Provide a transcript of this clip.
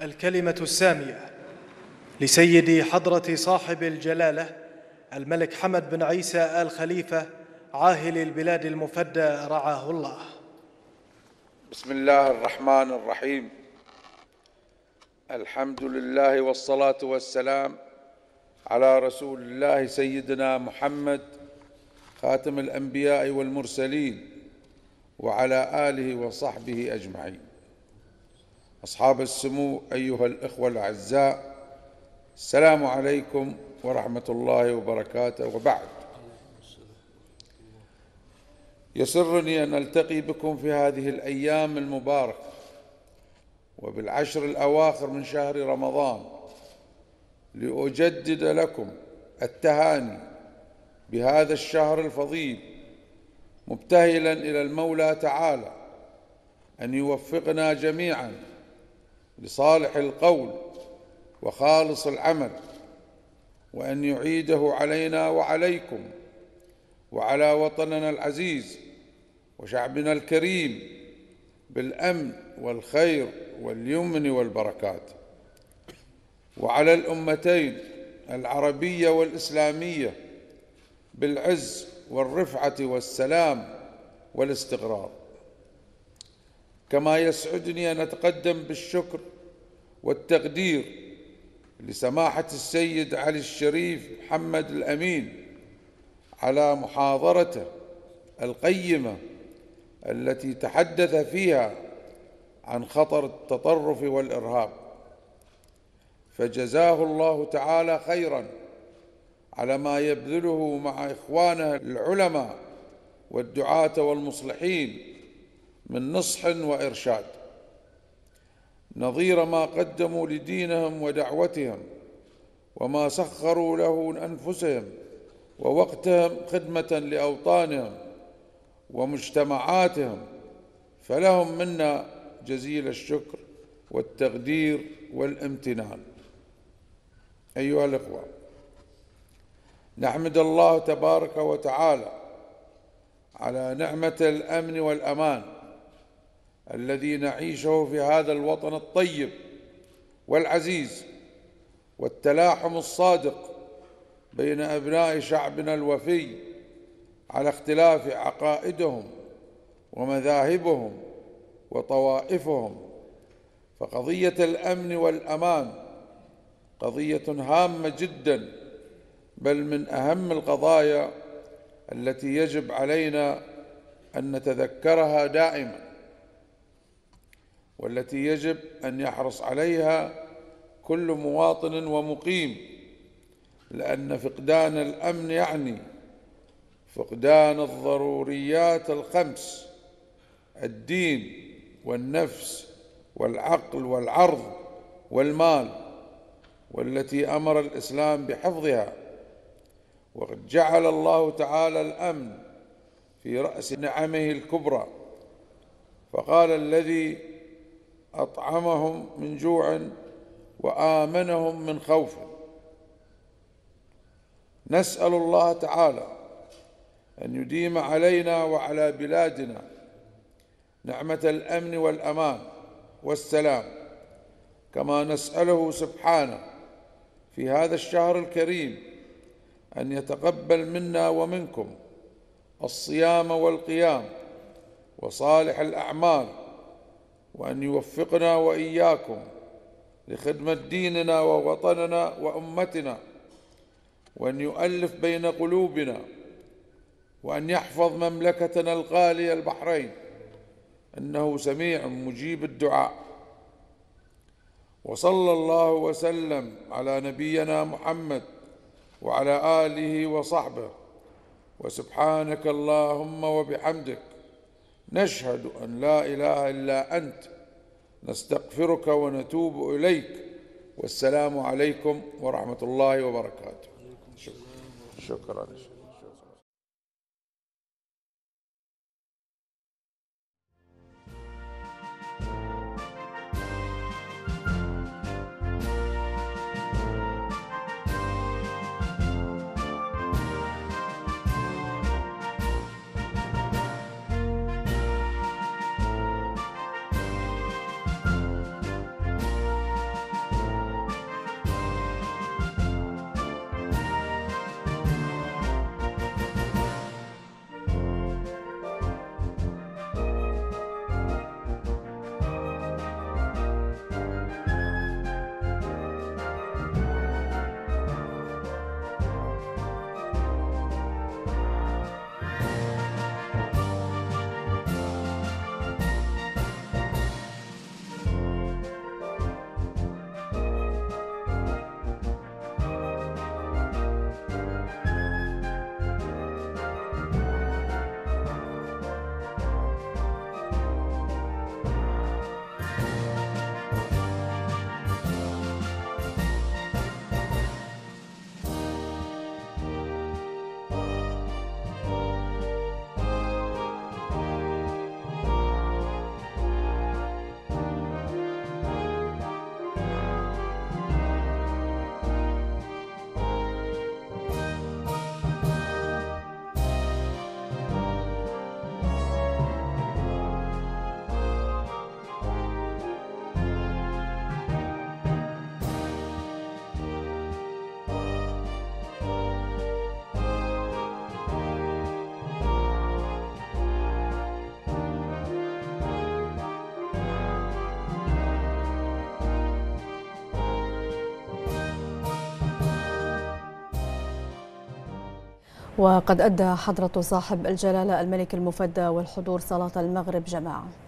الكلمة السامية لسيدي حضرة صاحب الجلالة الملك حمد بن عيسى آل خليفة عاهل البلاد المفدى رعاه الله. بسم الله الرحمن الرحيم. الحمد لله والصلاة والسلام على رسول الله سيدنا محمد خاتم الأنبياء والمرسلين وعلى آله وصحبه أجمعين. أصحاب السمو أيها الإخوة الأعزاء، السلام عليكم ورحمة الله وبركاته. وبعد، يسرني أن ألتقي بكم في هذه الأيام المباركة وبالعشر الأواخر من شهر رمضان لأجدد لكم التهاني بهذا الشهر الفضيل، مبتهلا إلى المولى تعالى أن يوفقنا جميعا لصالح القول وخالص العمل، وأن يعيده علينا وعليكم وعلى وطننا العزيز وشعبنا الكريم بالأمن والخير واليمن والبركات، وعلى الأمتين العربية والإسلامية بالعز والرفعة والسلام والاستقرار. كما يسعدني أن أتقدم بالشكر والتقدير لسماحة السيد علي الشريف محمد الأمين على محاضرته القيمة التي تحدث فيها عن خطر التطرف والإرهاب، فجزاه الله تعالى خيرا على ما يبذله مع إخوانه العلماء والدعاة والمصلحين من نصح وإرشاد، نظير ما قدموا لدينهم ودعوتهم وما سخروا له أنفسهم ووقتهم خدمة لأوطانهم ومجتمعاتهم، فلهم منا جزيل الشكر والتقدير والامتنان. أيها الإخوة، نحمد الله تبارك وتعالى على نعمة الأمن والأمان الذي نعيشه في هذا الوطن الطيب والعزيز، والتلاحم الصادق بين أبناء شعبنا الوفي على اختلاف عقائدهم ومذاهبهم وطوائفهم. فقضية الأمن والأمان قضية هامة جدا، بل من أهم القضايا التي يجب علينا أن نتذكرها دائما، والتي يجب أن يحرص عليها كل مواطن ومقيم، لأن فقدان الأمن يعني فقدان الضروريات الخمس: الدين والنفس والعقل والعرض والمال، والتي أمر الإسلام بحفظها. وقد جعل الله تعالى الأمن في رأس نعمه الكبرى، فقال: الذي أطعمهم من جوع وآمنهم من خوف. نسأل الله تعالى أن يديم علينا وعلى بلادنا نعمة الأمن والأمان والسلام، كما نسأله سبحانه في هذا الشهر الكريم أن يتقبل منا ومنكم الصيام والقيام وصالح الأعمال، وأن يوفقنا وإياكم لخدمة ديننا ووطننا وأمتنا، وأن يؤلف بين قلوبنا، وأن يحفظ مملكتنا الغالية البحرين، إنه سميع مجيب الدعاء. وصلى الله وسلم على نبينا محمد وعلى آله وصحبه. وسبحانك اللهم وبحمدك نشهد أن لا إله إلا أنت، نستغفرك ونتوب إليك. والسلام عليكم ورحمة الله وبركاته. شكرا. وقد أدى حضرة صاحب الجلالة الملك المفدى والحضور صلاة المغرب جماعة.